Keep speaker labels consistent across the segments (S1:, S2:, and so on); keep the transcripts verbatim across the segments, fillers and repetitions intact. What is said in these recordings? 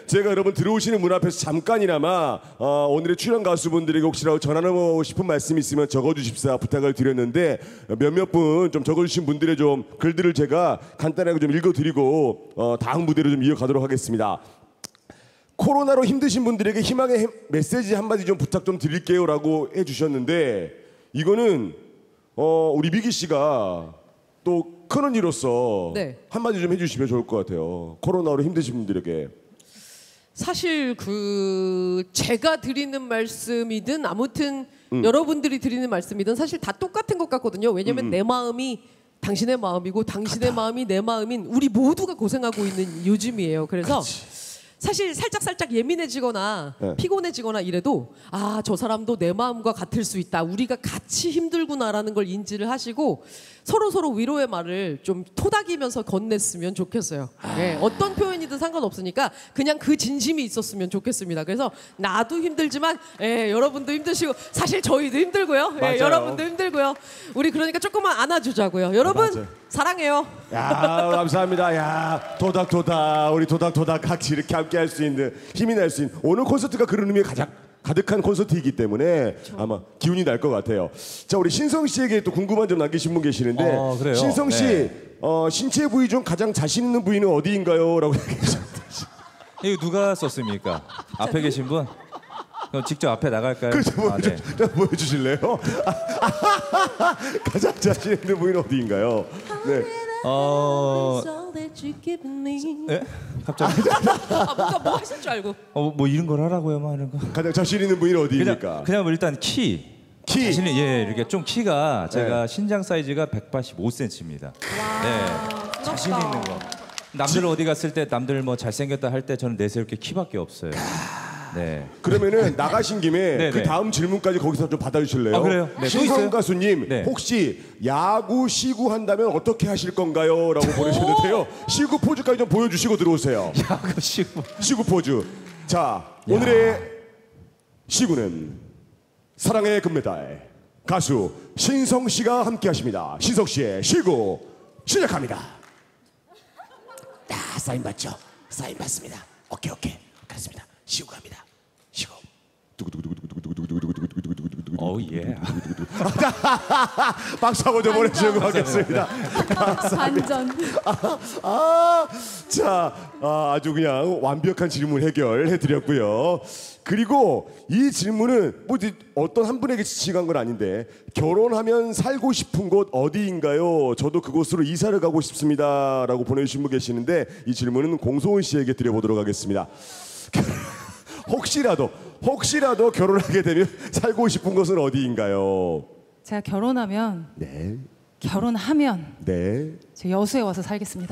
S1: 제가 여러분 들어오시는 문 앞에서 잠깐이나마 어, 오늘의 출연 가수분들에게 혹시라도 전하고 싶은 말씀이 있으면 적어주십사 부탁을 드렸는데 몇몇 분 좀 적어주신 분들의 좀 글들을 제가 간단하게 좀 읽어드리고 어, 다음 무대로 좀 이어가도록 하겠습니다. 코로나로 힘드신 분들에게 희망의 메시지 한마디 좀 부탁 좀 드릴게요 라고 해주셨는데 이거는 어, 우리 미기 씨가 또 큰 언니로서
S2: 네.
S1: 한마디 좀 해주시면 좋을 것 같아요. 코로나로 힘드신 분들에게.
S2: 사실 그 제가 드리는 말씀이든 아무튼
S1: 음.
S2: 여러분들이 드리는 말씀이든 사실 다 똑같은 것 같거든요. 왜냐면
S1: 음.
S2: 내 마음이 당신의 마음이고 당신의 같아. 마음이 내 마음인 우리 모두가 고생하고 있는 요즘이에요. 그래서
S1: 그치.
S2: 사실 살짝 살짝 예민해지거나
S1: 네.
S2: 피곤해지거나 이래도 아, 저 사람도 내 마음과 같을 수 있다. 우리가 같이 힘들구나라는 걸 인지를 하시고 서로 서로 위로의 말을 좀 토닥이면서 건넸으면 좋겠어요. 네, 어떤 표현이든 상관없으니까 그냥 그 진심이 있었으면 좋겠습니다. 그래서 나도 힘들지만 예, 여러분도 힘드시고 사실 저희도 힘들고요. 예, 여러분도 힘들고요. 우리 그러니까 조금만 안아주자고요. 여러분
S1: 맞아요.
S2: 사랑해요.
S1: 야 감사합니다. 야 도닥도닥 우리 도닥도닥 같이 이렇게 함께 할 수 있는 힘이 날 수 있는 오늘 콘서트가 그런 의미가 가장 가득한 콘서트이기 때문에 그렇죠. 아마 기운이 날 것 같아요. 자 우리 신성 씨에게 또 궁금한 점 남기신 분 계시는데
S3: 어, 그래요?
S1: 신성 씨
S3: 네.
S1: 어, 신체 부위 중 가장 자신 있는 부위는 어디인가요? 라고 얘기하셨습니다.
S3: 이거 누가 썼습니까? 앞에 계신 분? 그럼 직접 앞에 나갈까요?
S1: 그렇죠.
S3: 아,
S1: 보여주,
S3: 네.
S1: 보여주실래요? 가장 자신 있는 부위는 어디인가요? 네.
S3: 어... 네? 갑자기?
S2: 아, 뭔가 뭐 하실 줄 알고.
S3: 어, 뭐 이런 걸 하라고요, 뭐 하는 거?
S1: 가장 자신 있는 부위는 어디입니까?
S3: 그냥, 그냥 뭐 일단 키.
S1: 키.
S3: 자신이 예, 이렇게 좀 키가 제가
S1: 네.
S3: 신장 사이즈가 백팔십오 센티미터입니다.
S2: 와,
S3: 네. 자신 있는 거. 남들 어디 갔을 때 남들 뭐 잘생겼다 할 때 저는 내세울 게 키밖에 없어요. 네.
S1: 그러면은 나가신 김에
S3: 네,
S1: 그
S3: 네.
S1: 다음 질문까지 거기서 좀 받아주실래요?
S3: 아, 그래요? 네, 또
S1: 신성
S3: 있어요?
S1: 가수님
S3: 네.
S1: 혹시 야구 시구 한다면 어떻게 하실 건가요? 라고 보내주셨는데요. 시구 포즈까지 좀 보여주시고 들어오세요.
S3: 야구 시구.
S1: 시구 포즈. 자 오늘의 시구는 사랑의 금메달 가수 신성 씨가 함께 하십니다. 신성 씨의 시구 시작합니다. 아, 사인 받죠? 사인 받습니다. 오케이 오케이 갔습니다. 시구 갑니다. 시구.
S3: 오 예.
S1: 박수 한번 좀 보내주시고 가겠습니다.
S4: 반전.
S1: 아, 아, 자, 아, 아주 그냥 완벽한 질문 해결해드렸고요. 그리고 이 질문은 뭐 어떤 한 분에게 지칭한 건 아닌데 결혼하면 살고 싶은 곳 어디인가요? 저도 그곳으로 이사를 가고 싶습니다. 라고 보내주신 분 계시는데 이 질문은 공소은 씨에게 드려보도록 하겠습니다. 혹시라도 혹시라도 결혼하게 되면 살고 싶은 곳은 어디인가요?
S4: 제가 결혼하면
S1: 네.
S4: 결혼하면
S1: 네.
S4: 제 여수에 와서 살겠습니다.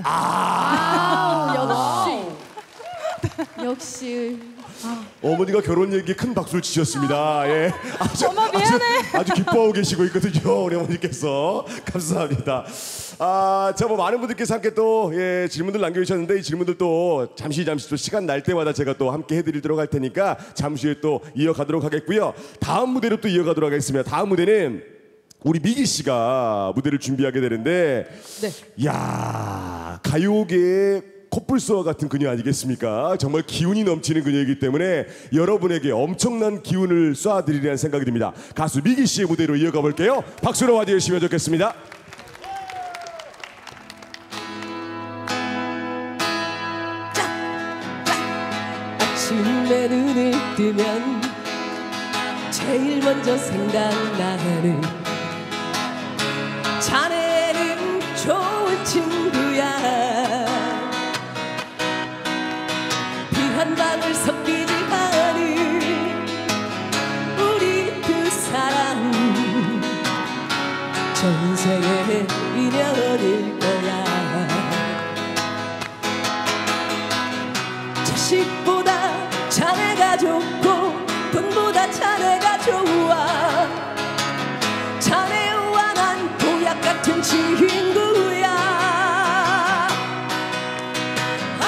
S1: 아,
S4: 역시 역시
S1: 어머니가 결혼 얘기에 큰 박수를 치셨습니다. 예. 아주,
S4: 엄마 미안해.
S1: 아주, 아주 기뻐하고 계시고 있거든요. 우리 어머니께서. 감사합니다. 아, 자, 뭐 많은 분들께서 함께 또 예, 질문들 남겨주셨는데 이 질문들 또 잠시 잠시 또 시간 날 때마다 제가 또 함께 해드리도록 할 테니까 잠시 후에 또 이어가도록 하겠고요. 다음 무대로 또 이어가도록 하겠습니다. 다음 무대는 우리 미기 씨가 무대를 준비하게 되는데
S2: 네.
S1: 야 가요계의 코뿔소와 같은 그녀 아니겠습니까? 정말 기운이 넘치는 그녀이기 때문에 여러분에게 엄청난 기운을 쏴드리리라는 생각이 듭니다. 가수 미기 씨의 무대로 이어가 볼게요. 박수로 맞이해주시면 좋겠습니다.
S2: 아침에 눈을 뜨면 제일 먼저 생각나는 자네는 좋은 친구야. 피 한 방울 섞이지 않은 우리 두 사람 전생의 인연일 거야. 자식보다 자네가 좋고 돈보다 자네가 좋아. 자네와 난 보약 같은 친구야. 아,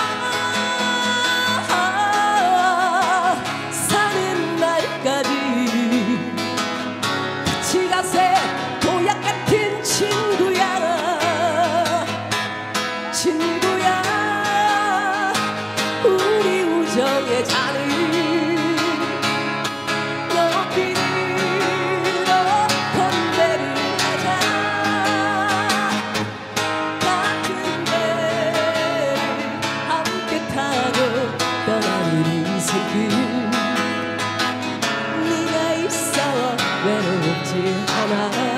S2: 아, 사는 날까지 같이 가세. 보약 같은 친구야. 친구야. 우리 우정 우정의 잔을 높이 들어 건배를 하자. 같은 배를 함께 타고 떠나는 인생길 네가 있어 외롭지 않아.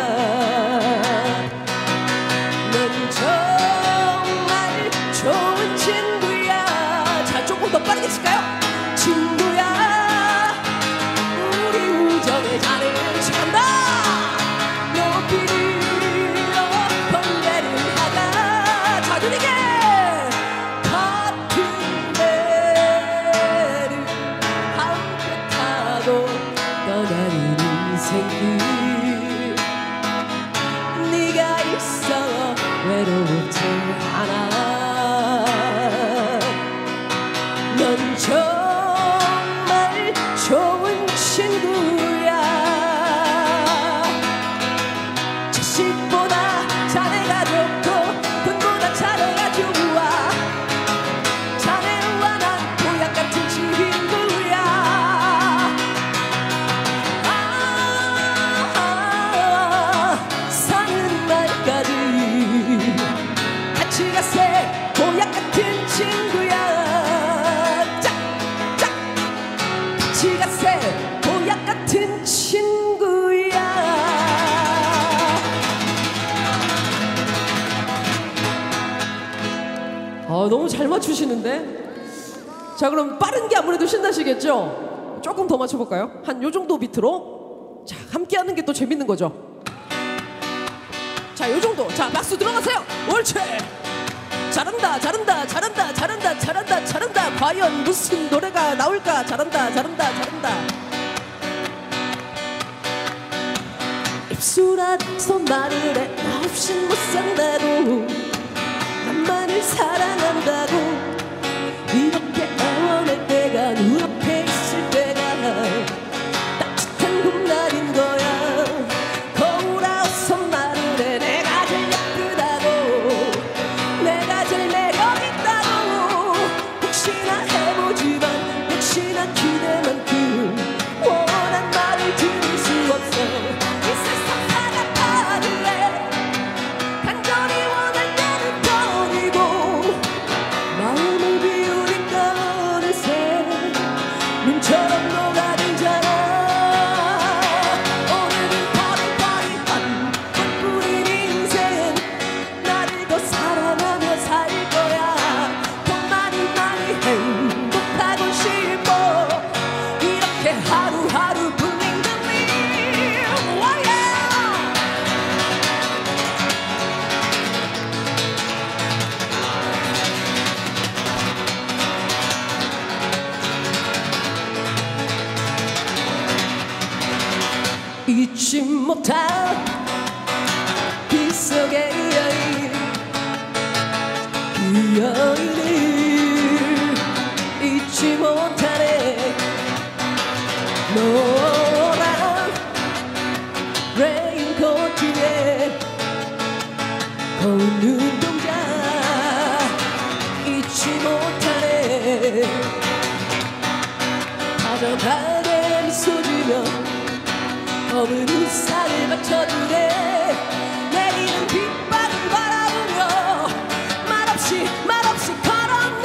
S2: 넌 정말 좋은 친구야. 자, 조금 더 빠르게 칠까요? 친구야 우리 우정의 잔을 찬다. 높이 들어 번개를 하다. 자, 느리게 같은 배를 함께 타고 떠나는 인생길 네가 있어 외롭지 않아. 넌 정말 좋은 친구야. 자식보다 자네가 좋고 돈보다 자네가 좋아. 자네와 난 보약 같은 친구야. 아, 사는 날까지 같이 가세 보약 같은 친구야. 짝짝 같이 가세 보약 같은 친구야. 아, 너무 잘 맞추시는데. 자, 그럼 빠른 게 아무래도 신나시겠죠? 조금 더 맞춰볼까요? 한 요 정도 비트로. 자, 함께 하는 게 또 재밌는 거죠. 자, 요 정도. 자, 박수 들어가세요. 옳지. 잘한다, 잘한다, 잘한다, 잘한다, 잘한다, 잘한다. 과연 무슨 노래가 나올까? 잘한다, 잘한다, 잘한다. 입술아서 말을 해. 나 없인 못 산다고. 나만을 사랑한다고. 이렇게 애원할 때가 눈앞에 있을 때가 따뜻한 봄날인 거야. 거울아서 말을 해. 내가 제일 예쁘다고. 내가 제일 매력있다고. 혹시나 해보지만 혹시나 기대만큼 원한 말을 들을 수 없어. 이 세상 사랑하길래 간절히 원할 때는 버리고 마음을 비우니까 어느새 눈처럼 녹아들잖아. 오늘은 버리버리한 꽃뿌린 인생 나를 더 사랑하며 살 거야. 더 많이 많이 행복하고 싶어. 이렇게 하루하루 블링블링. 와야 잊지 못할 빗속의 여인. 그 여인을 잊지 못하네. 노란 레인코트 뒤에 거운 눈동자 잊지 못하네. 다정하게 미소 지며 검은 우산을 받쳐주네. 내리는 빗방울 바라보며 말없이 말없이 걸었네.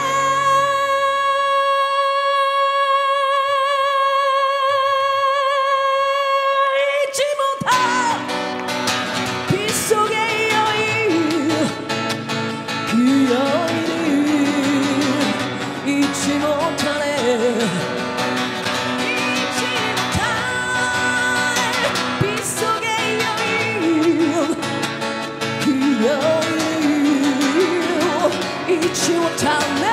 S2: 잊지 못할 빗속의 여인. 그 여인을 잊지 못하네. 잊지 못할 빗속의 여인. 그 여인을 잊지 못하네.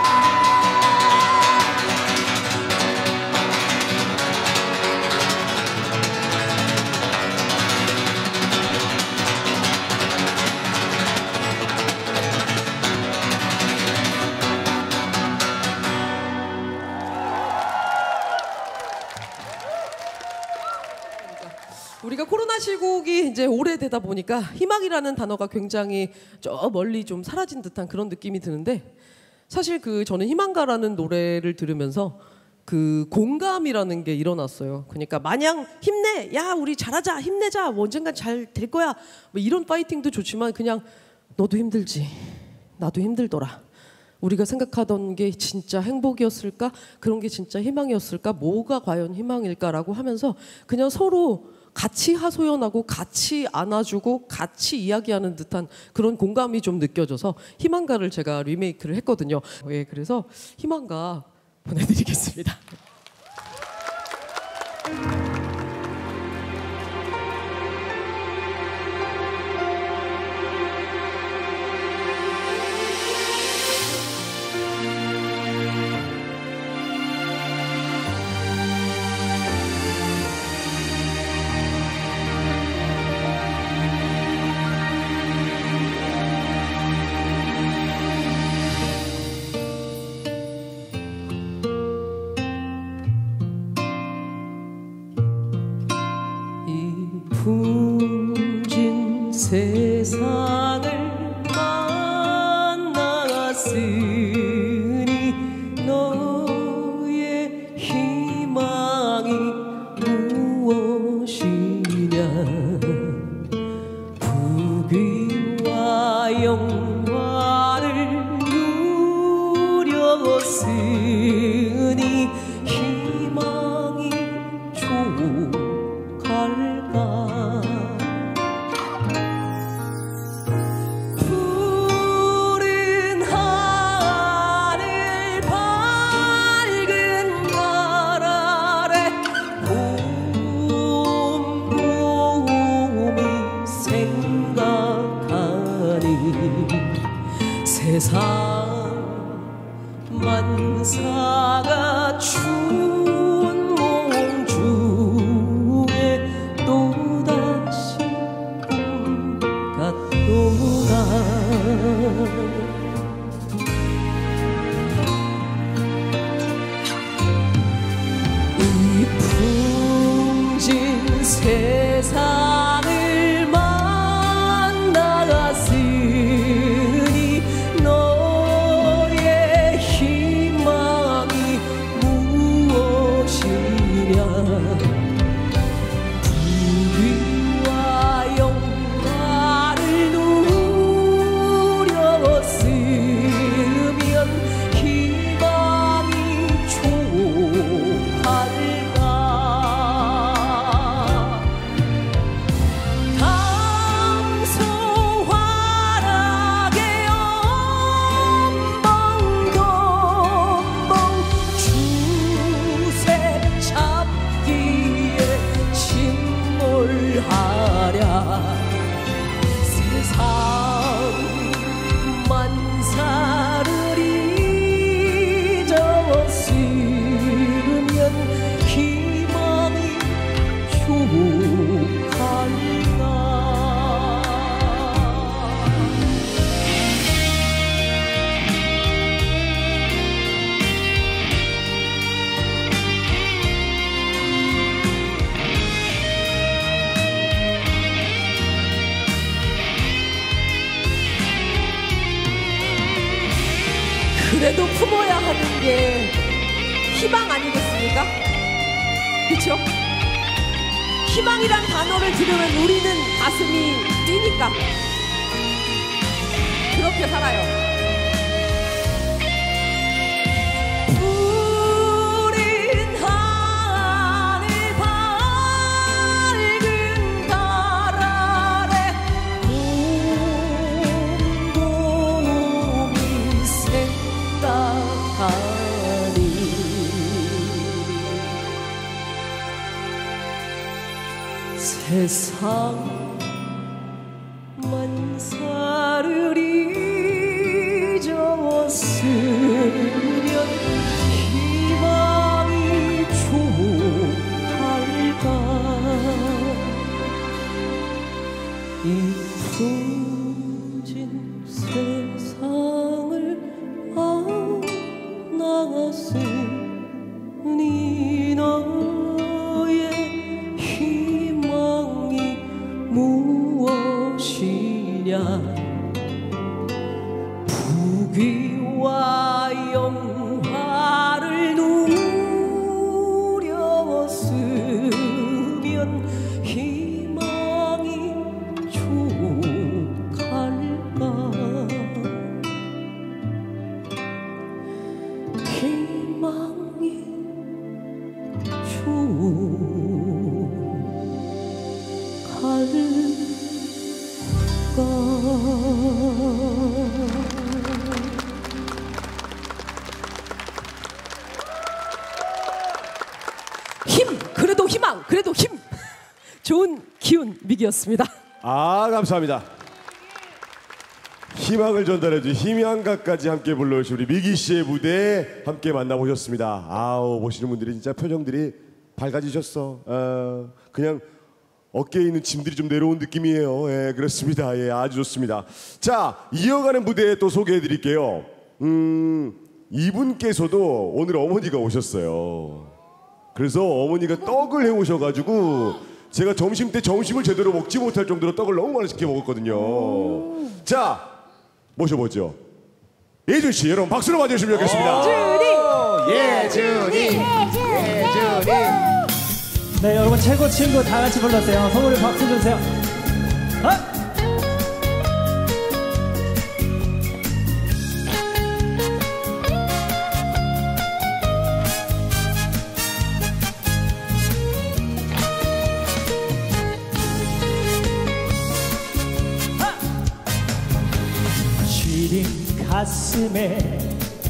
S2: 우리가 코로나 시국이 이제 오래되다 보니까 희망이라는 단어가 굉장히 저 멀리 좀 사라진 듯한 그런 느낌이 드는데, 사실 그 저는 희망가라는 노래를 들으면서 그 공감이라는 게 일어났어요. 그러니까 마냥 힘내, 야 우리 잘하자, 힘내자, 뭐 언젠간 잘 될 거야, 뭐 이런 파이팅도 좋지만 그냥 너도 힘들지, 나도 힘들더라. 우리가 생각하던 게 진짜 행복이었을까? 그런 게 진짜 희망이었을까? 뭐가 과연 희망일까라고 하면서 그냥 서로 같이 하소연하고 같이 안아주고 같이 이야기하는 듯한 그런 공감이 좀 느껴져서 희망가를 제가 리메이크를 했거든요. 예, 그래서 희망가 보내드리겠습니다. 풍진 세상을 만났으니 너의 희망이 무엇이냐. 부귀와 영화를 누렸으니 희망이 족할까. 세상 만사가 추운 몸 중에 또다시 꿈 같도다. 이 풍진 세상을 만나갔으니 너의 희망이 무엇이냐. 부귀와 영화를 누렸으면 희망이 족할까. 세상 만사를 잊었으면 희망이 족할까. 그래도 품어야 하는 게 희망 아니겠습니까? 그렇죠? 희망이란 단어를 들으면 우리는 가슴이 뛰니까 그렇게 살아요. 세상 만사를 잊었으면 희망이 족할까. 이 풍진 세상을 안나갔으니 너의 희망이 무엇이냐. 힘 그래도 희망 그래도 힘 좋은 기운 미기였습니다.
S1: 아 감사합니다. 희망을 전달해준 희망가까지 함께 불러주신 우리 미기 씨의 무대 함께 만나보셨습니다. 아우 보시는 분들이 진짜 표정들이 밝아지셨어. 어, 그냥 어깨에 있는 짐들이 좀 내려온 느낌이에요. 예, 그렇습니다. 예, 아주 좋습니다. 자, 이어가는 무대 또 소개해드릴게요. 음, 이분께서도 오늘 어머니가 오셨어요. 그래서 어머니가 떡을 해오셔가지고 제가 점심 때 점심을 제대로 먹지 못할 정도로 떡을 너무 많이 시켜 먹었거든요. 자, 모셔보죠. 예준 씨, 여러분 박수로 맞아주시면 좋겠습니다.
S5: 예준이 예준이 네 여러분 최고 친구 다 같이 불렀어요. 선물을 박수 주세요. 아! 시린 가슴에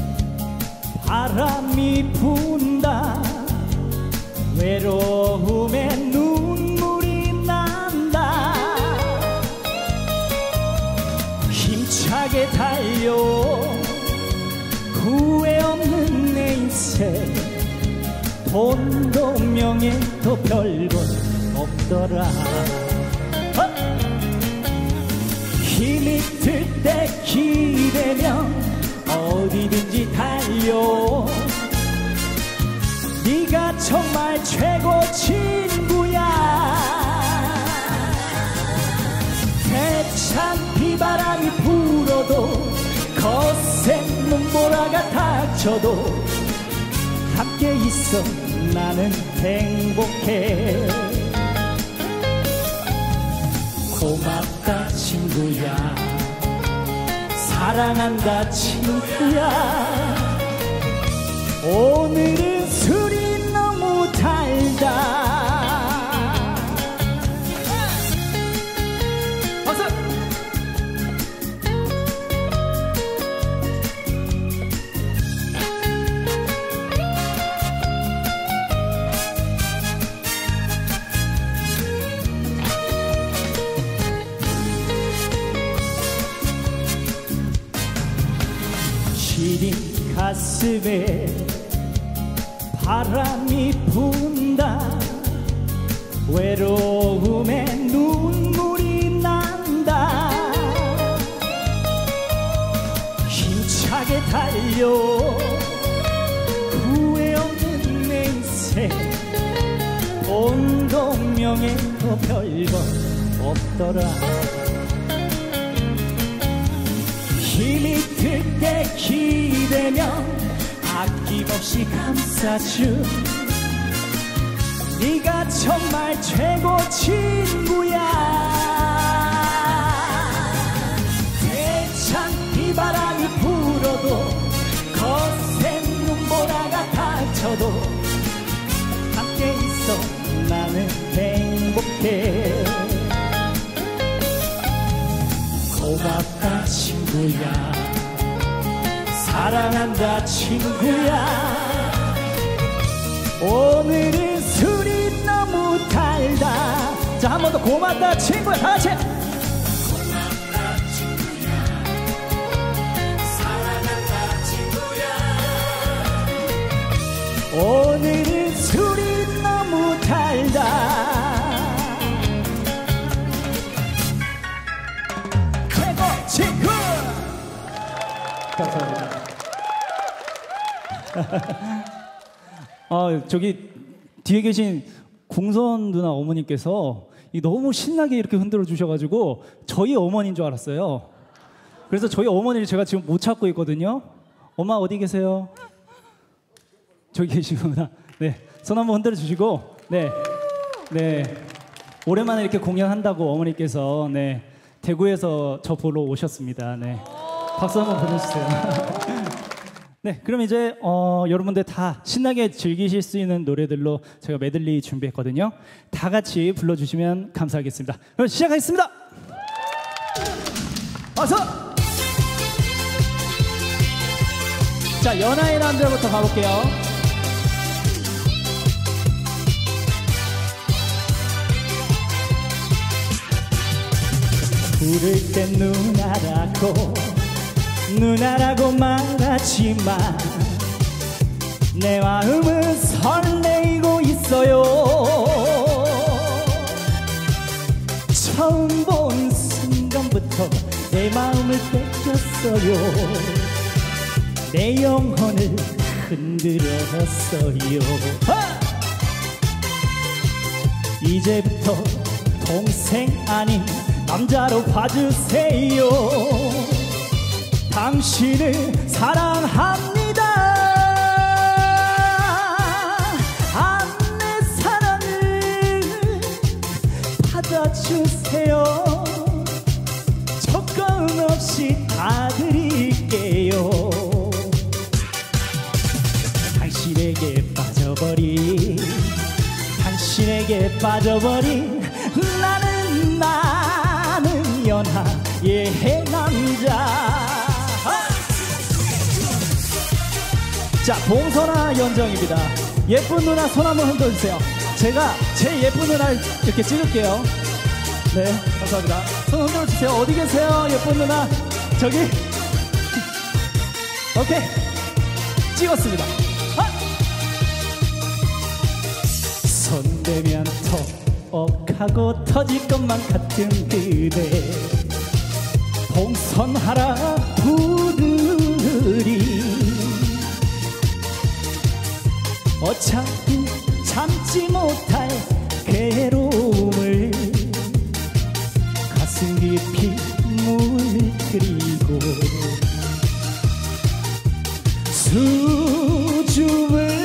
S5: 바람이 분다. 외로움에 눈물이 난다. 힘차게 달려 후회 없는 내 인생. 돈도 명예도 별것 없더라. 어? 힘이 들 때 기대면 어디든지 달려. 네가 정말 최고 친구야. 대찬 비바람이 불어도 거센 눈보라가 닥쳐도 함께 있어 나는 행복해. 고맙다 친구야. 사랑한다 친구야. 오늘은 술이 너무 달다. 박수! 시린 가슴에 바람이 분다. 외로움에 눈물이 난다. 힘차게 달려 후회 없는 내 인생. 돈도 명예도 별것 없더라. 힘이 들 때 기대면 아낌없이 감싸준 네가 정말 최고 친구야. 대찬 비바람이 불어도 거센 눈보라가 닥쳐도 함께 있어 나는 행복해. 고맙다 친구야. 사랑한다 친구야. 오늘은 술이 너무 달다. 자, 한 번 더 고맙다 친구야. 다 같이. 고맙다 친구야. 사랑한다 친구야. 오늘은 술이 너무 달다. 최고 친구. 감사합니다. 아, 저기 뒤에 계신 공선 누나 어머님께서 이 너무 신나게 이렇게 흔들어 주셔가지고 저희 어머니인 줄 알았어요. 그래서 저희 어머니를 제가 지금 못 찾고 있거든요. 엄마 어디 계세요? 저기 계시구나. 네, 손 한번 흔들어 주시고, 네, 네, 오랜만에 이렇게 공연한다고 어머니께서 네 대구에서 저 보러 오셨습니다. 네, 박수 한번 보내주세요. 네, 그럼 이제 어, 여러분들 다 신나게 즐기실 수 있는 노래들로 제가 메들리 준비했거든요. 다 같이 불러주시면 감사하겠습니다. 그럼 시작하겠습니다. 어서! 자, 연하의 남자부터 가볼게요. 부를 땐 누나라고 누나라고 말하지만 내 마음은 설레이고 있어요. 처음 본 순간부터 내 마음을 뺏겼어요. 내 영혼을 흔들었어요. 하! 이제부터 동생 아닌 남자로 봐주세요. 당신을 사랑합니다. 안내 사랑을 받아주세요. 조건 없이 다 드릴게요. 당신에게 빠져버린 당신에게 빠져버린 나는 나는 연하의 남자. 자, 봉선아 연정입니다. 예쁜 누나 손 한번 흔들어주세요. 제가 제 예쁜 누나를 이렇게 찍을게요. 네, 감사합니다. 손 흔들어주세요. 어디 계세요, 예쁜 누나? 저기. 오케이, 찍었습니다. 손대면 톡옥하고 터질 것만 같은 그대 봉선하라 부르리. 어차피 참지 못할 괴로움을 가슴 깊이 물들이고 수줍을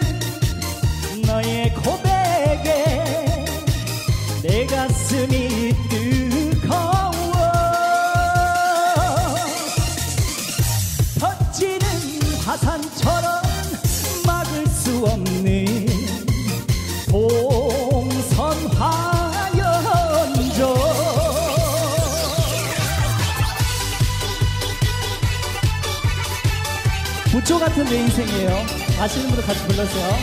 S5: 너의 고백에 내 가슴이 뜨거워. 터지는 화산처럼 막을 수 없는 봉선화연정. 부초 같은 내 인생이에요. 아시는 분들 같이 불러주세요.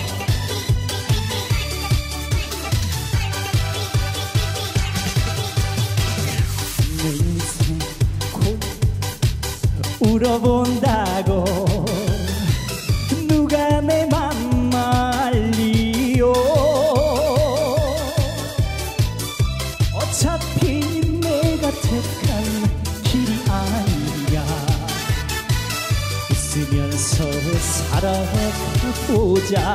S5: 내 인생 곧 울어본다고 누가 내 맘 말리요. 어차피 내가 택한 길이 아니야. 웃으면서 살아보자.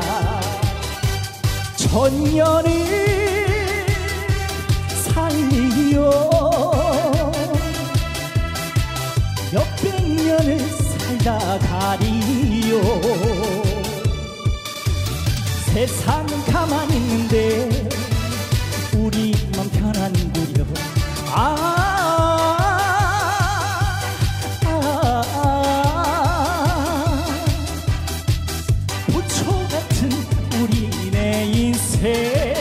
S5: 천년을 살리요. 몇백 년을 살다 가리요. 세상은 가만히 있는데 우리만 편안구려. 아, 아, 아, 부초 같은 우리 내 인생.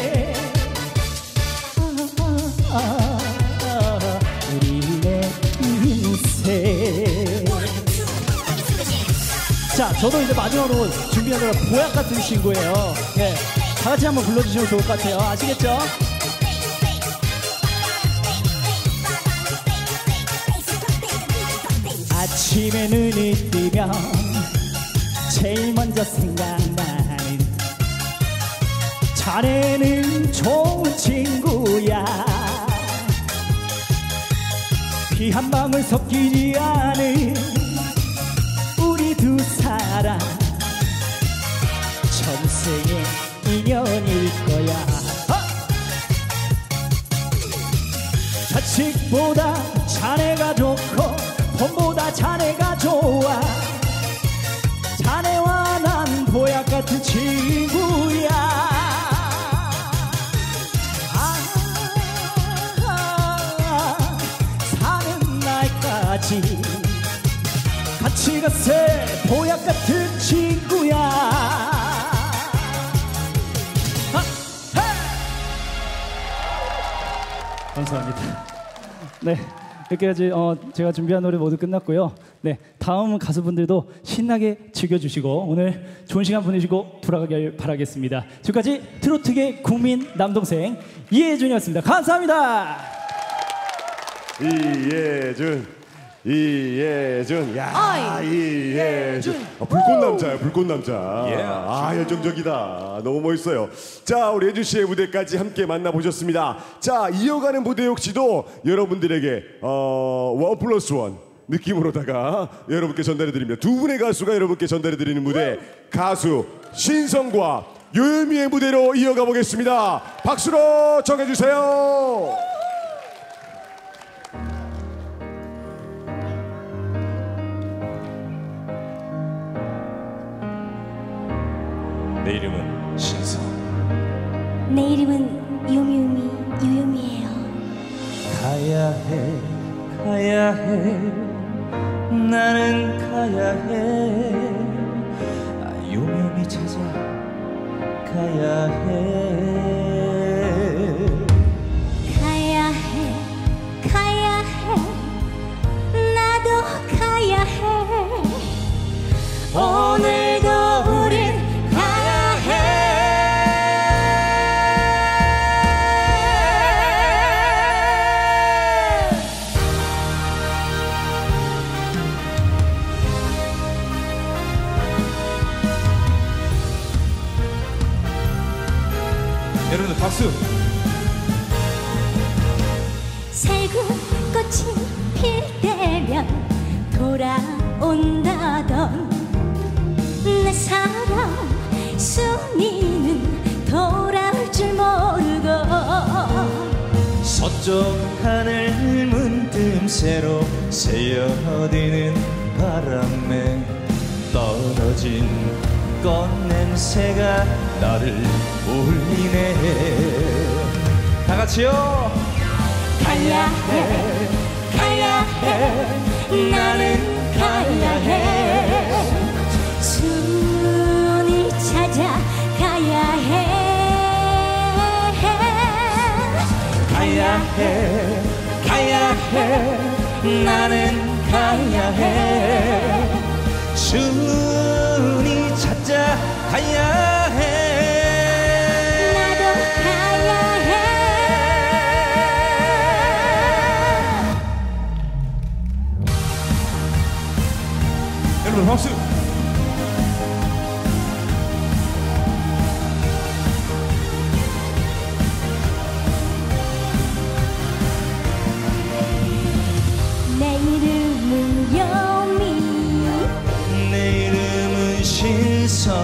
S5: 아, 아, 아, 우리 내 인생. 자, 저도 이제 마지막으로 준비한 노래 보약 같은 친구예요. 네, 다 같이 한번 불러주시면 좋을 것 같아요. 아시겠죠? 아침에 눈이 뜨면 제일 먼저 생각나는 자네는 좋은 친구야. 피 한 방울 섞이지 않은 우리 두 사람 전생의 인연일 거야. 어! 자식보다 자네가 좋고 돈보다 자네가 좋아. 자네와 난 보약 같은 친구야. 아, 아, 사는 날까지 같이 가세. 보약 같은 친구야. 아, 감사합니다. 네, 이렇게까지 어, 제가 준비한 노래 모두 끝났고요. 네, 다음 가수분들도 신나게 즐겨주시고 오늘 좋은 시간 보내시고 돌아가길 바라겠습니다. 지금까지 트로트계 국민 남동생 이혜준이었습니다. 감사합니다.
S1: 이예준, 이예준, 야,
S2: 어이,
S1: 이예준. 아, 불꽃 남자야, 불꽃 남자.
S3: Yeah.
S1: 아, 열정적이다. 너무 멋있어요. 자, 우리 예준 씨의 무대까지 함께 만나보셨습니다. 자, 이어가는 무대 역시도 여러분들에게 어, 원 플러스 원 느낌으로다가 여러분께 전달해드립니다. 두 분의 가수가 여러분께 전달해드리는 무대, 가수 신성과 요요미의 무대로 이어가 보겠습니다. 박수로 청해주세요.
S3: 내 이름은 신성.
S6: 내 이름은 요미요미 요요미예요.
S3: 가야 해, 가야 해, 나는 가야 해. 아, 요요미 찾아 가야 해.
S6: 가야 해, 가야 해, 나도 가야 해. 오늘도 우린 가야 해.
S3: 여러분들 박수.
S6: 살구 꽃이 필 때면 돌아온다던 내 사랑 순이는 돌아올 줄 모르고
S3: 서쪽 하늘 문틈새로 새어드는 바람에 떨어진 꽃냄새가 나를 울리네. 다 같이요.
S6: 가야 해, 가야 해, 나는 가야 해. 순이 찾아 가야 해.
S3: 가야 해, 가야 해, 나는 가야 해. 순이 찾아 가야 해.
S6: 나도 가야 해.
S3: 여러분 박수.
S6: 내 이름은 요미,
S3: 내 이름은 신성.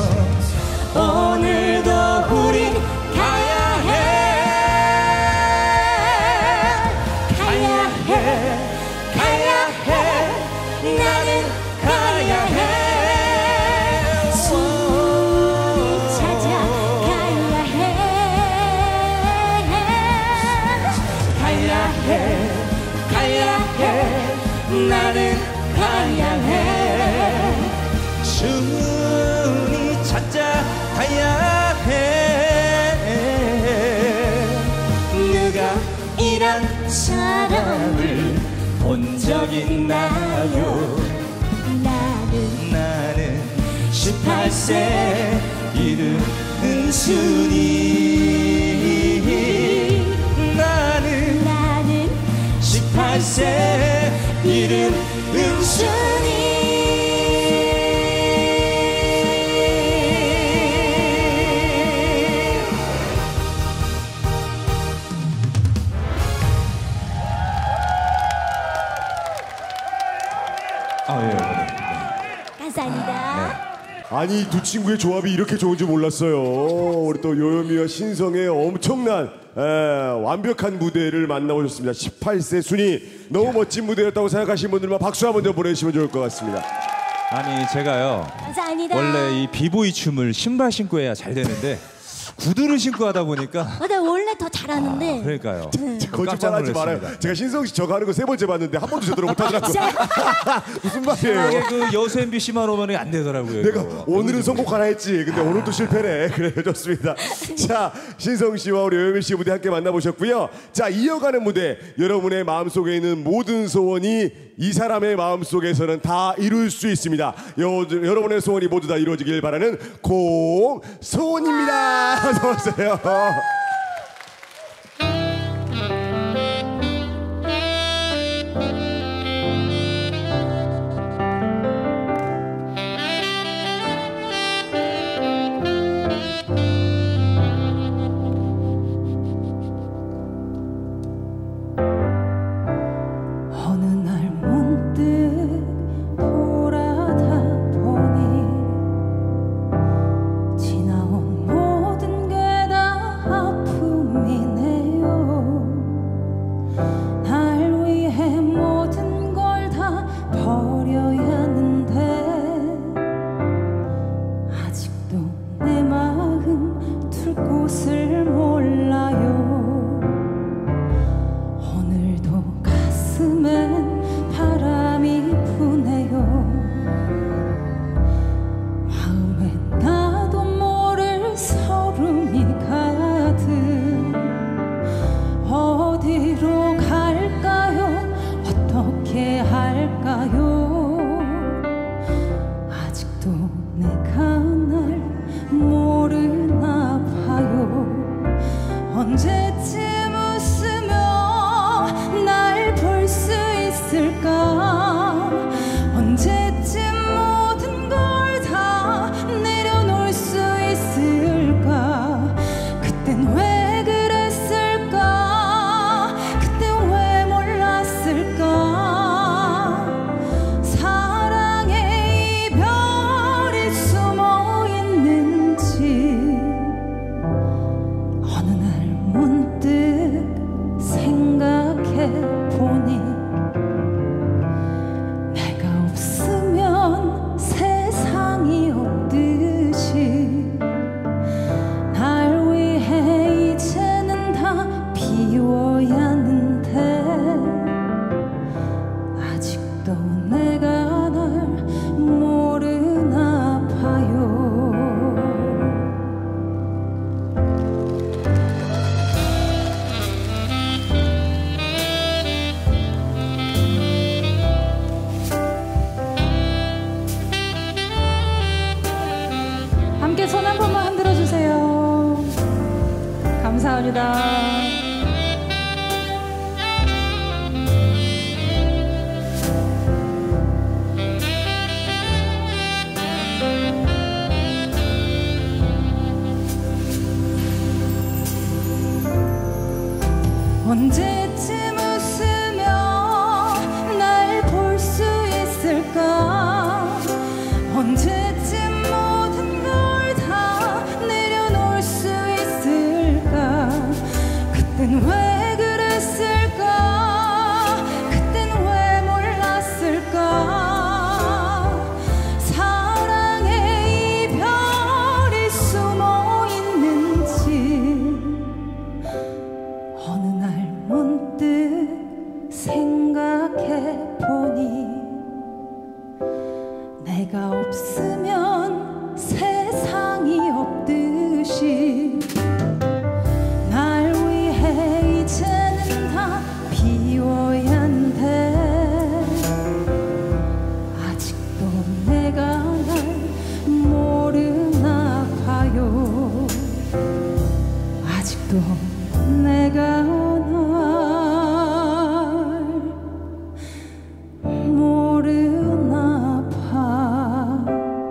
S6: 오늘도 우린 가야 해. 가야 해, 가야 해, 나는 가야 해. 순이 찾아 가야 해. 가야 해, 가야 해, 나는 가야 해.
S3: 순이 찾아 가야 해.
S6: 누가 이런 사람을
S3: 본 적 있나요?
S6: 나는
S3: 나는 십팔 세 이름 은순이. 나는
S6: 나는
S3: 십팔 세 이름 은순이. 아, 예.
S6: 감사합니다.
S1: 아니, 두 친구의 조합이 이렇게 좋은 줄 몰랐어요. 우리 또 요요미와 신성의 엄청난 에, 완벽한 무대를 만나보셨습니다. 십팔 세 순위 너무 멋진 무대였다고 생각하시는 분들만 박수 한번 더 보내주시면 좋을 것 같습니다.
S3: 아니 제가요
S6: 감사합니다.
S3: 원래 이 비보이 춤을 신발 신고 해야 잘 되는데 구두를 신고 하다 보니까
S6: 어, 나 원래 더 잘하는데.
S3: 아, 그러니까요.
S1: 거짓말하지 말아요. 제가 신성 씨 저거 하는 거 세 번째 봤는데 한 번도 제대로 못하더라고요. 무슨 말이에요?
S3: 이게 그 여수 엠비씨만 오면 안 되더라고요.
S1: 내가
S3: 이거.
S1: 오늘은 성공 하나 했지. 근데 오늘도 실패네. 그래요, 좋습니다. 자, 신성 씨와 우리 요요미 씨 무대 함께 만나보셨고요. 자, 이어가는 무대, 여러분의 마음속에 있는 모든 소원이 이 사람의 마음속에서는 다 이룰 수 있습니다. 여, 여러분의 소원이 모두 다 이루어지길 바라는 공소원입니다. 어서 오세요.
S4: 감사합니다. 언제쯤 웃으며 날 볼 수 있을까? 언제쯤 모든 걸 다 내려놓을 수 있을까? 그땐 왜 그랬을까? 그땐 왜 몰랐을까? 사랑의 이별이 숨어 있는지 어느 날 문득 생각해보니 내가 없으면 세상이 없듯이 날 위해 이제는 다 비워야 한대. 아직도 내가 날 모르나 봐요. 아직도 내가 날 모르나 봐요.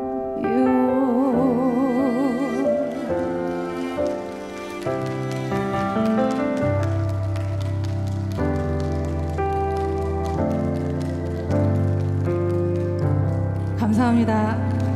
S4: 감사합니다.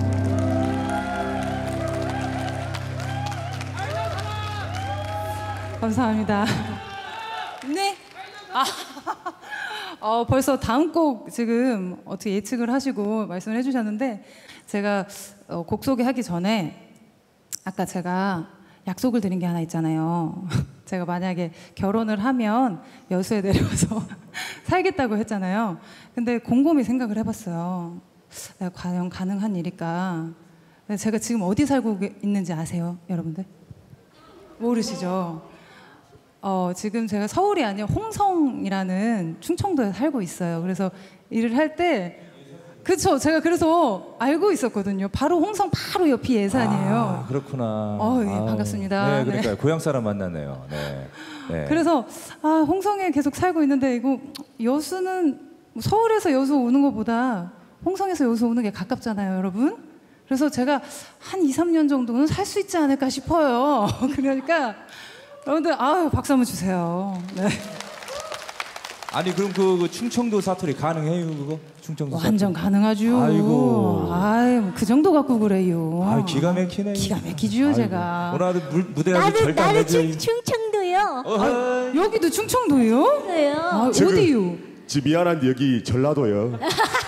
S4: 감사합니다. 네. 아, 어, 벌써 다음 곡 지금 어떻게 예측을 하시고 말씀을 해주셨는데 제가 어, 곡 소개하기 전에 아까 제가 약속을 드린 게 하나 있잖아요. 제가 만약에 결혼을 하면 여수에 내려와서 살겠다고 했잖아요. 근데 곰곰이 생각을 해봤어요. 내가 과연 가능한 일일까? 근데 제가 지금 어디 살고 있는지 아세요, 여러분들? 모르시죠? 어, 지금 제가 서울이 아니라 홍성이라는 충청도에 살고 있어요. 그래서 일을 할 때, 그쵸, 제가 그래서 알고 있었거든요. 바로 홍성 바로 옆이 예산이에요.
S3: 아, 그렇구나.
S4: 어, 예, 반갑습니다.
S3: 네, 그러니까
S4: 네.
S3: 고향 사람 만나네요. 네. 네.
S4: 그래서 아, 홍성에 계속 살고 있는데 이거 여수는 서울에서 여수 오는 것보다 홍성에서 여수 오는 게 가깝잖아요, 여러분. 그래서 제가 한 이, 삼 년 정도는 살 수 있지 않을까 싶어요. 그러니까 여러분들 아유 박수 한번 주세요. 네.
S3: 아니 그럼 그, 그 충청도 사투리 가능해요 그거? 충청도
S4: 완전
S3: 사투리.
S4: 가능하죠.
S3: 아이고.
S4: 아유 그 정도 갖고 그래요.
S3: 아 기가 막히네.
S4: 기가 막히죠 제가.
S3: 오늘 아주 물- 무대하고
S6: 나는
S3: 절대 안
S6: 나는
S3: 되죠.
S6: 충, 충청도요.
S3: 어허이.
S4: 여기도 충청도예요?
S6: 그래요.
S4: 아,
S1: 지금-
S4: 어디요?
S1: 지 미안한데 여기 전라도요.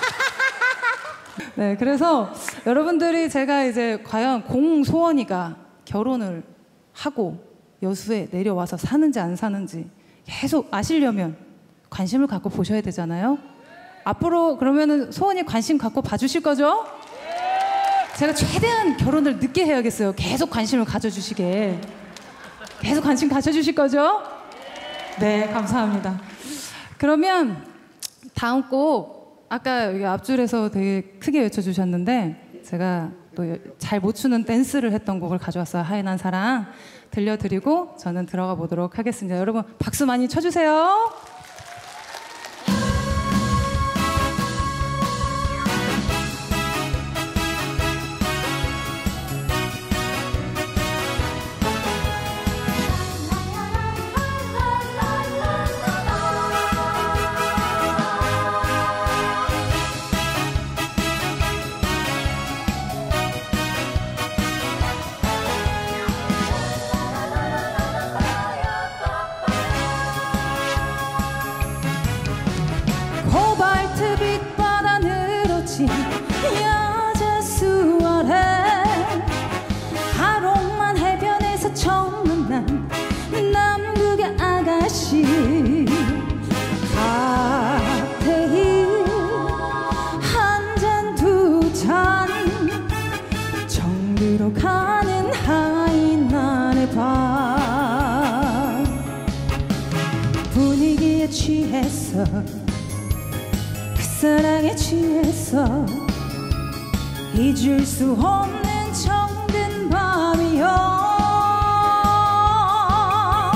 S4: 네, 그래서 여러분들이 제가 이제 과연 공소원이가 결혼을 하고 여수에 내려와서 사는지 안 사는지 계속 아시려면 관심을 갖고 보셔야 되잖아요. 앞으로 그러면은 소원이 관심 갖고 봐주실 거죠? 제가 최대한 결혼을 늦게 해야겠어요. 계속 관심을 가져주시게. 계속 관심 가져주실 거죠? 네, 감사합니다. 그러면 다음 곡 아까 여기 앞줄에서 되게 크게 외쳐주셨는데 제가 또 잘 못 추는 댄스를 했던 곡을 가져왔어요. 하얀한 사랑 들려드리고 저는 들어가 보도록 하겠습니다. 여러분 박수 많이 쳐주세요. 코발트빛 바다 늘어진 야자수 아래 하롱만 해변에서 처음 만난 남극의 아가씨 칵테일 한 잔 두 잔 정들어 가는 하이난의 밤 분위기에 취했어 사랑에 취해서 잊을 수 없는 정든 밤이여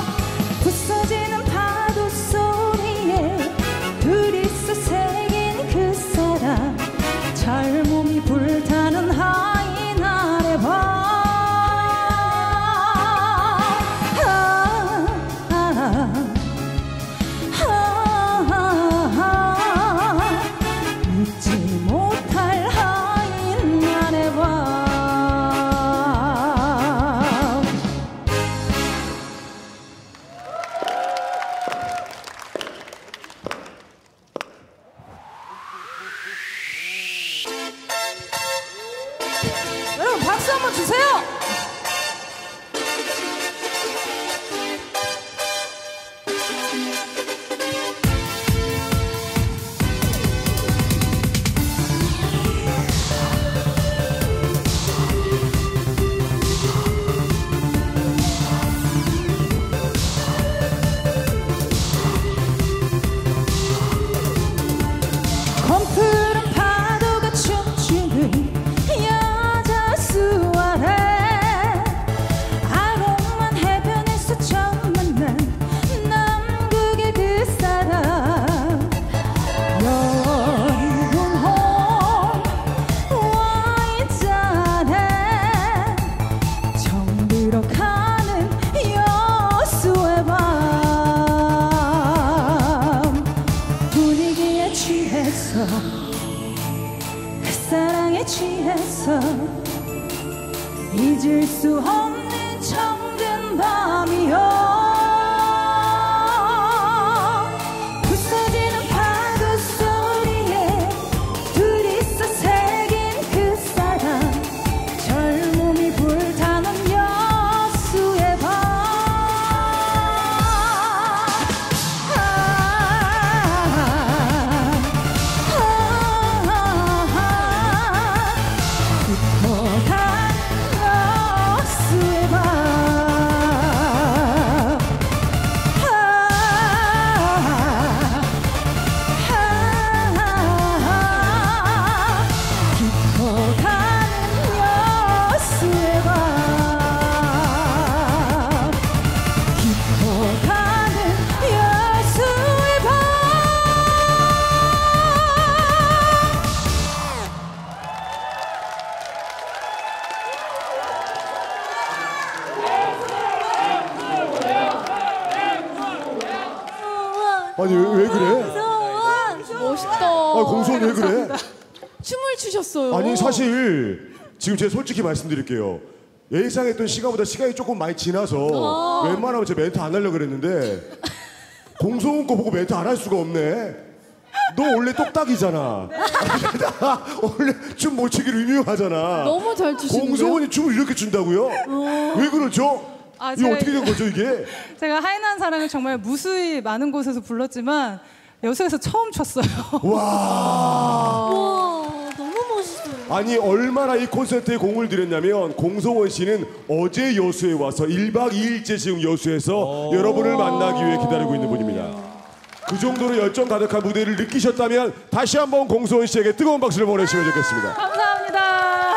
S1: 아니 왜, 왜 그래?
S2: 멋있다.
S1: 아, 공소원 왜 그래?
S2: 춤을 추셨어요.
S1: 아니 사실 지금 제가 솔직히 말씀드릴게요. 예상했던 시간보다 시간이 조금 많이 지나서 웬만하면 제가 멘트 안 하려고 그랬는데 공소원 거 보고 멘트 안 할 수가 없네. 너 원래 똑딱이잖아. 원래 춤 못 추기로 유명하잖아.
S2: 너무 잘 추시는데요?
S1: 공소원이 춤을 이렇게 춘다고요? 왜 그러죠?
S4: 아,
S1: 이게
S4: 제가
S1: 어떻게 된 거죠 이게?
S4: 제가 하이난 사랑을 정말 무수히 많은 곳에서 불렀지만 여수에서 처음 췄어요.
S1: 와.
S6: 와, 너무 멋있어요.
S1: 아니 얼마나 이 콘서트에 공을 들였냐면 공소원 씨는 어제 여수에 와서 일박 이일째 지금 여수에서 여러분을 만나기 위해 기다리고 있는 분입니다. 그 정도로 열정 가득한 무대를 느끼셨다면 다시 한번 공소원 씨에게 뜨거운 박수를 보내시면 좋겠습니다.
S4: 감사합니다.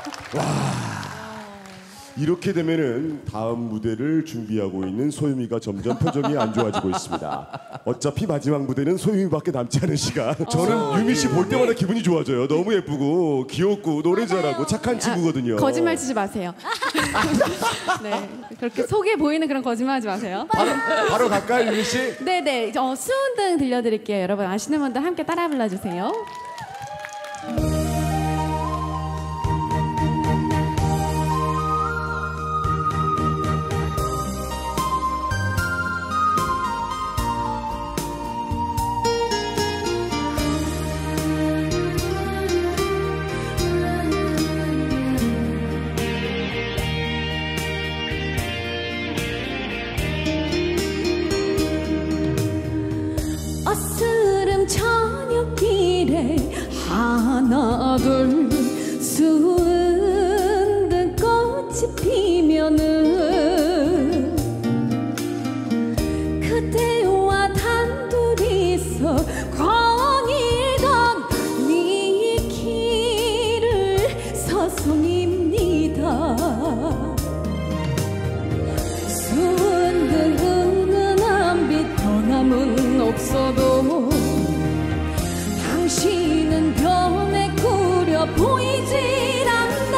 S1: 이렇게 되면은 다음 무대를 준비하고 있는 소유미가 점점 표정이 안 좋아지고 있습니다. 어차피 마지막 무대는 소유미밖에 남지 않은 시간. 저는 유미 씨 볼 때마다 기분이 좋아져요. 너무 예쁘고 귀엽고 노래 잘하고 착한 친구거든요.
S7: 거짓말 치지 마세요. 네, 그렇게 속에 보이는 그런 거짓말하지 마세요.
S1: 바로, 바로 갈까요, 유미 씨?
S7: 네네, 어, 수은등 들려드릴게요. 여러분 아시는 분들 함께 따라 불러주세요.
S6: 어스름 저녁길에 하나 둘 수은등 꽃이 피면은 그대와 단둘이서 거닐던 네 길을 서성입니다. 수은등 은은한 빛 변함은 없어도 당신은 변해 꾸려 보이질 않네.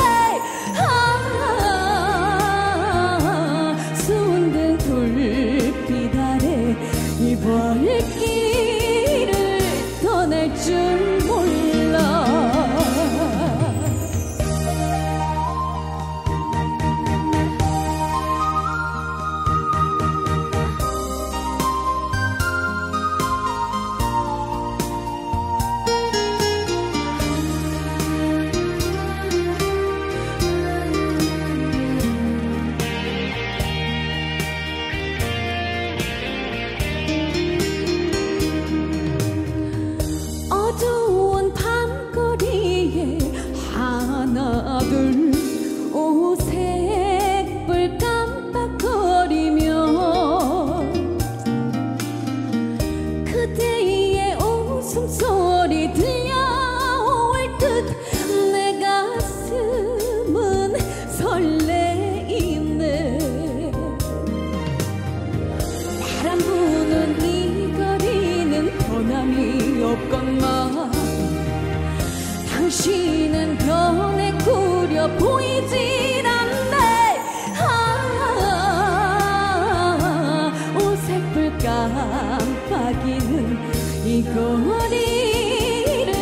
S6: 아, 수은등 불빛 아래 이 발길을 떠날 줄 몰라. 어두운 밤거리에 하나 둘 오색불 깜빡거리며 그대의 웃음소리 들려올 듯 내 가슴은 설레이네. 바람 부는 이 거리는 변함이 없건만 당신은 변해 꾸려 보이질 않네. 아, 오색불 깜빡이는 이 거리를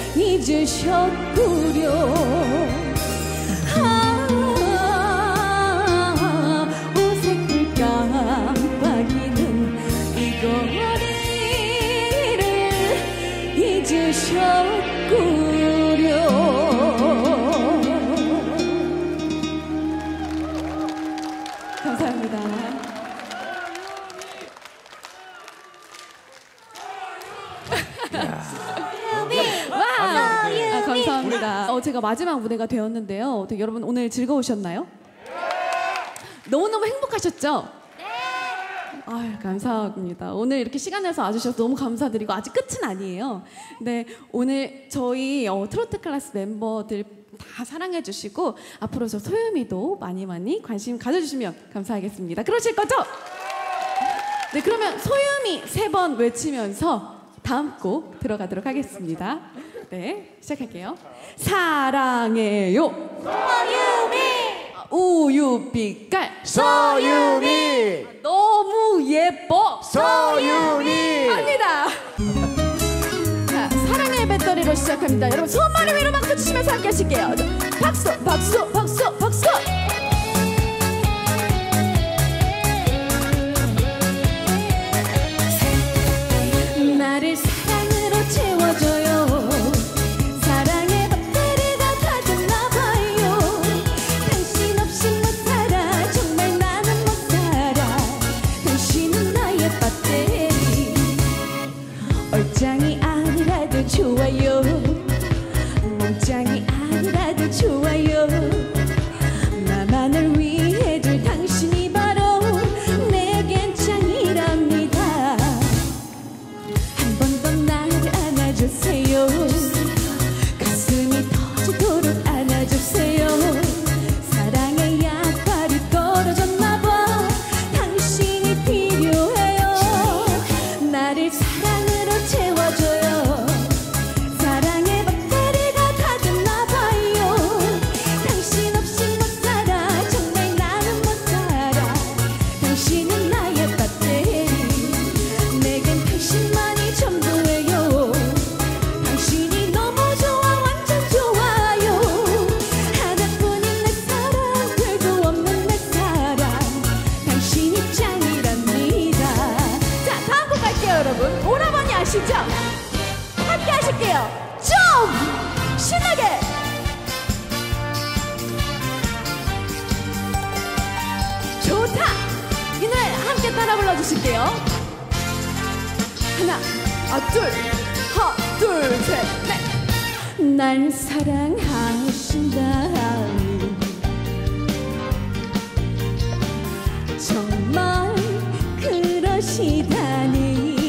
S6: 잊으셨구려. 아, 오색불 깜빡이는 이 거리를 잊으셨구려.
S7: 감사합니다. 와, 아, 감사합니다. 어, 제가 마지막 무대가 되었는데요. 어떻게 여러분 오늘 즐거우셨나요? 너무너무 행복하셨죠? 아유, 감사합니다. 오늘 이렇게 시간 내서 와주셔서 너무 감사드리고 아직 끝은 아니에요. 네, 오늘 저희 어, 트로트 클래스 멤버들 다 사랑해 주시고 앞으로 저 소유미도 많이 많이 관심 가져주시면 감사하겠습니다. 그러실 거죠? 네, 그러면 소유미 세 번 외치면서 다음 곡 들어가도록 하겠습니다. 네, 시작할게요. 사랑해요. 소유미. 우유빛깔.
S1: 소유미.
S7: 너무 예뻐
S1: 서윤이
S7: 합니다. 자, 사랑의 배터리로 시작합니다. 여러분 손머리 위로 박수 치시면서 함께 하실게요. 자, 박수 박수 박수 박수. 나를 사랑으로 채워줘요. 사랑의 배터리가 다 됐나봐요. 당신 없이 못 살아. 정말 나는 못 살아. 당신은 나의 배터리. 얼짱이 아니라도 좋아요. 몸짱이 아니라도 좋아요. 나만을 위해 줄 당신이 바로 내겐 짱이랍니다. 한 번 더 나를 안아주세요. 가슴이 터지도록 안아주세요. 사랑의 약발이 떨어졌나봐. 당신이 필요해요. 나를 사랑으로 채워줘요. 사랑의 배터리가 다 됐나봐요. 당신 없이 못 살아. 정말 나는 못 살아. 당신은 나의 배터리. 내겐 당신만이 전부예요. 당신이 너무 좋아 완전 좋아요. 하나뿐인 내 사랑 별거 없는 내 사랑 당신이 짱이랍니다. 자 다음 곡 갈게요 여러분. 오라버니 아시죠? 함께 하실게요. 좀 신나게. 좋다. 이 노래 함께 따라 불러주실게요. 하나, 아, 둘, 하나, 둘, 셋, 넷. 날 사랑하신다니 정말 그러시다니.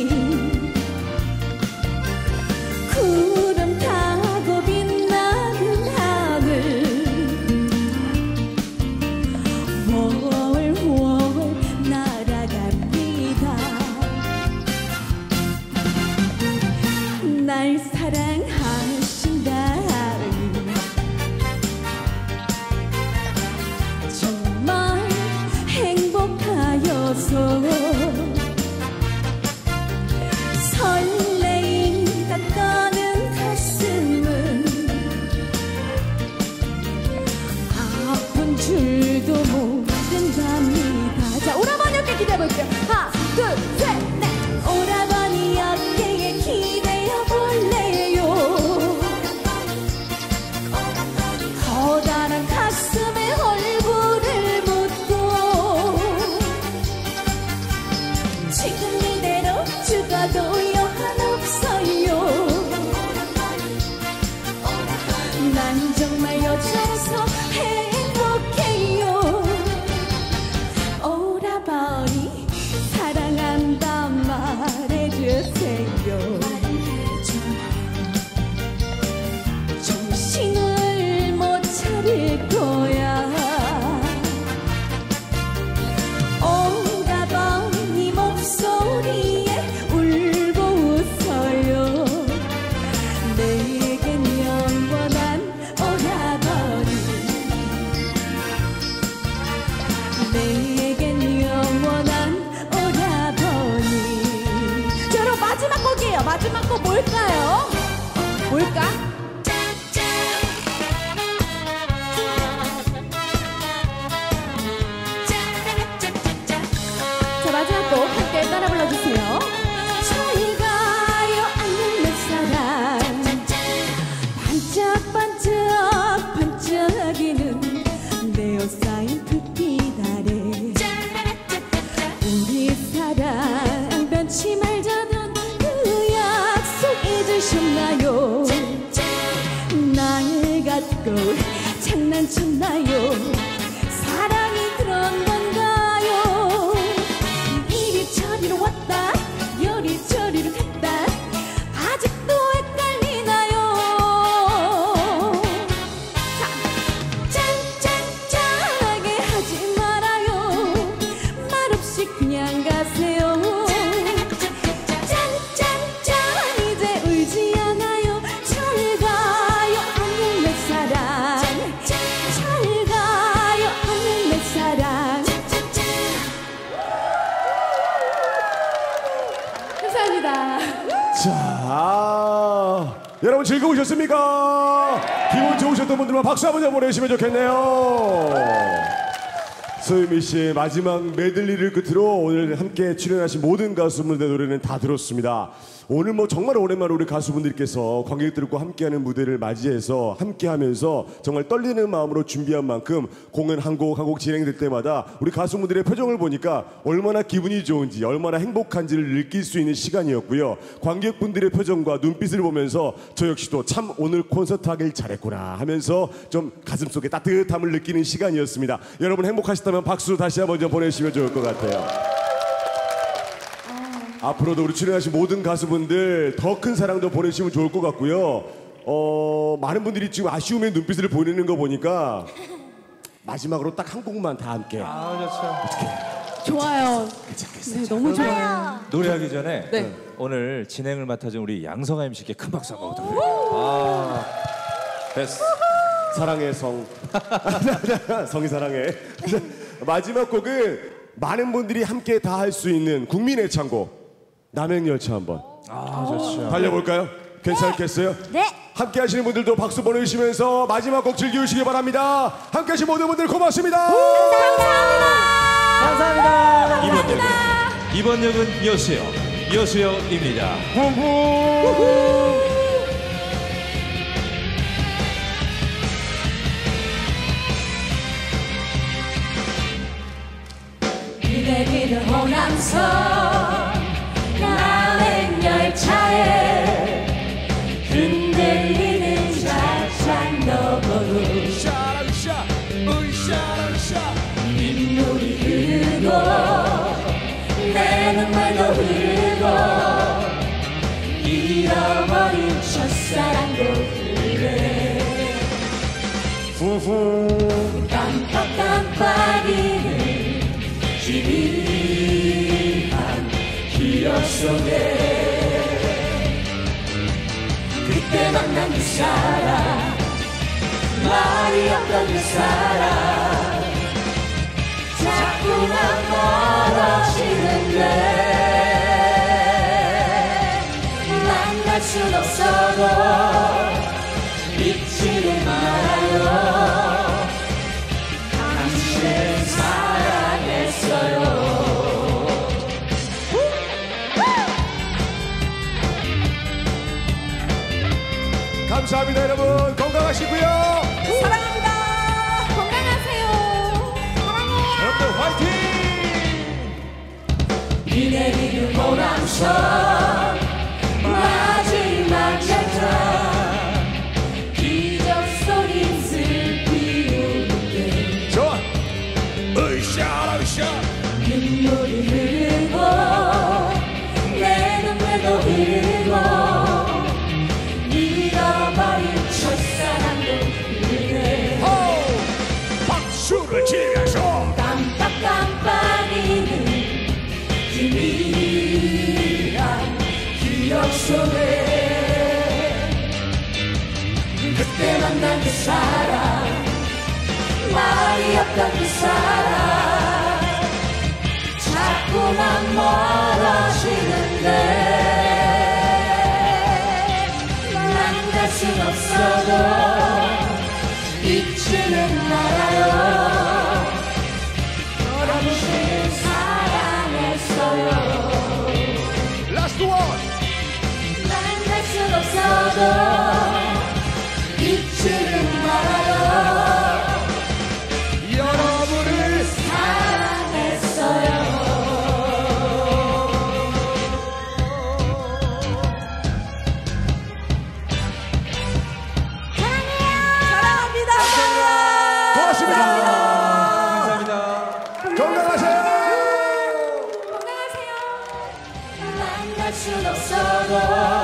S7: 구름 타고 빛나는 하늘 월월 날아갑니다. 날 사랑하신다니 정말 행복하여서 설레임 닿는 가슴은 아픈 줄도 모른답니다. 자 오라버니 어깨 기대해볼게요. 하나 둘 셋 넷. 오라버니 어깨에 기대어 볼래요. 커다란 가슴에 얼굴을 묻고 지금 이대로 죽어도 여한없어요. 난 정말 여자라서 행복해요. 오라버니 사랑한다 말해주세요. 정신을 못 차릴 거야. 오라버니 목소리에 울고 웃어요. 내겐 영원한 오라버니. 내겐 영원한 오라버니. 자 여러분 마지막 곡이에요. 마지막 곡 뭘까요? 뭘까? 자 마지막 곡 함께 따라 불러주세요. 잘 가요 안녕 내 사랑. 반짝반짝 반짝이는 내 옷 사인 불빛 아래 우리 사랑 변치 말자던 그 약속 잊으셨나요? 날 갖고 장난쳤나요? 사랑이 그런 건가요? 이리저리로 왔다 요리저리로 갔다 아직도 헷갈리나요? 자, 짠짠짠하게 하지 말아요. 말없이 그냥 가세요. 짠짠짠 이제 울지 않아요. 잘 가요 안녕 내 사랑. 잘 가.
S1: 여러분 즐거우셨습니까? 기분 좋으셨던 분들만 박수 한번 보내주시면 좋겠네요. 소유미 씨의 마지막 메들리를 끝으로 오늘 함께 출연하신 모든 가수분들의 노래는 다 들었습니다. 오늘 뭐 정말 오랜만에 우리 가수분들께서 관객들과 함께하는 무대를 맞이해서 함께하면서 정말 떨리는 마음으로 준비한 만큼 공연 한 곡 한 곡 진행될 때마다 우리 가수분들의 표정을 보니까 얼마나 기분이 좋은지 얼마나 행복한지를 느낄 수 있는 시간이었고요. 관객분들의 표정과 눈빛을 보면서 저 역시도 참 오늘 콘서트 하길 잘했구나 하면서 좀 가슴속에 따뜻함을 느끼는 시간이었습니다. 여러분 행복하셨다면 박수 다시 한번 좀 보내주시면 좋을 것 같아요. 앞으로도 우리 출연하신 모든 가수분들 더 큰 사랑도 보내주시면 좋을 것 같고요. 어, 많은 분들이 지금 아쉬움의 눈빛을 보이는 거 보니까 마지막으로 딱 한 곡만 다 함께.
S3: 아, 좋죠.
S7: 좋아요. 네, 너무 좋아요.
S3: 노래하기 전에
S2: 네.
S3: 오늘 진행을 맡아준 우리 양성아 엠씨께 큰 박수 한번 부탁드립니다. 아, 됐어.
S1: 사랑의 성. 성이 사랑해. 마지막 곡은 많은 분들이 함께 다 할 수 있는 국민의 창곡 남행열차 한번
S3: 아, 좋죠.
S1: 달려볼까요? 괜찮겠어요?
S6: 네.
S1: 함께 하시는 분들도 박수 보내주시면서 마지막 곡 즐겨주시기 바랍니다. 함께 하신 모든 분들 고맙습니다.
S5: 감사합니다.
S3: 이번 역은 이번 역은 여수역 여수역입니다.
S6: 내리는 호남선 남행열차에 흔들리는 좌창 너머로 빗물이 흐르고 내 눈물도 흐르고 잃어버린 첫사랑도 흐르네 깜빡깜빡이는 희미한 기억 속에 그때 만난 그 사람 말이 없던 그 사람 자꾸만 멀어지는데 만날 순 없어도 잊지를 말아요 당신을 사랑했어요
S1: 감사합니다. 여러분 건강하시고요.
S6: 사랑합니다 건강하세요 사랑해요
S1: 여러분들 화이팅.
S6: 비 내리는 호남선 마지막 열차 기적 소리 슬피 우는데
S1: 좋아. 으쌰 으쌰.
S6: 눈물이 흐르고 내 눈물도 흐르고 잃어버린 첫사랑도 흐르네
S1: 박수를 치면서
S6: 깜빡깜빡이는 희미한 기억 속에 그때 만난 그 사람 말이 없던 그 사람 자꾸만 멀어지는데 만날 순 없어도 잊지는 말아요 당신을 사랑했어요
S1: 라스트 원.
S6: 만날 순 없어도 잊지는 말아요
S1: 여러분을
S6: 사랑했어요 사랑합니다
S1: 고맙습니다.
S3: 감사합니다.
S1: 건강하세요.
S6: 건강하세요 만날 순 없어도